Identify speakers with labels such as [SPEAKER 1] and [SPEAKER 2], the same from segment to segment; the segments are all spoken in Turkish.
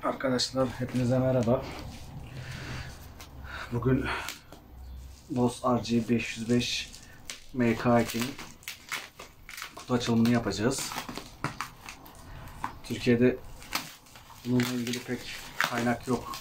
[SPEAKER 1] Arkadaşlar hepinize merhaba. Bugün Boss RG505 MK2'nin kutu açılımını yapacağız. Türkiye'de bununla ilgili pek kaynak yok.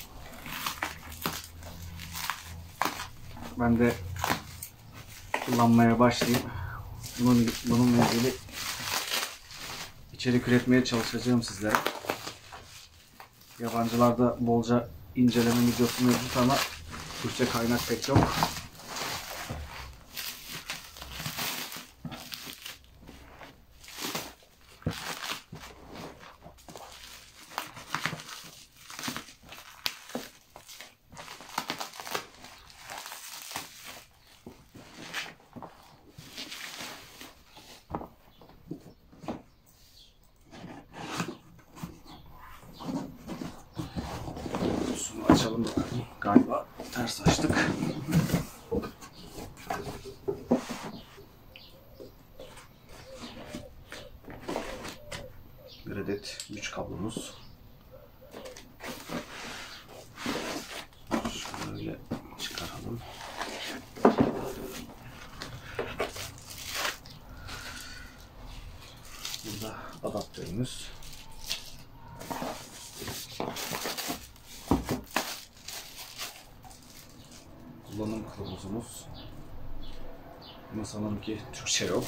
[SPEAKER 1] Ben de kullanmaya başlayayım. Bununla ilgili içerik üretmeye çalışacağım sizlere. Yabancılarda bolca inceleme videosu mevcut ama Türkçe kaynak pek yok. Açalım bakalım. Galiba ters açtık. Bir adet güç kablomuz. Şöyle çıkaralım. Burada adaptörümüz. Kullanım kılavuzumuz. Ama sanırım ki Türkçe yok.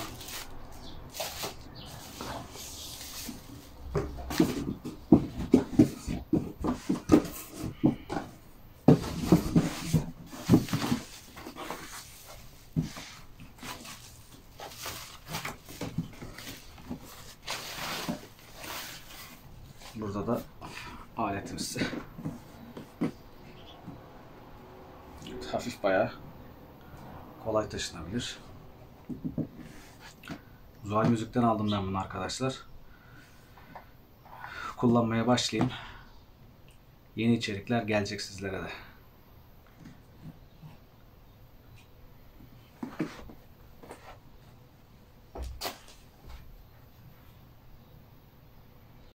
[SPEAKER 1] Burada da aletimiz. Hafif bayağı kolay taşınabilir. Zuhal Müzik'ten aldım ben bunu arkadaşlar. Kullanmaya başlayayım. Yeni içerikler gelecek sizlere de.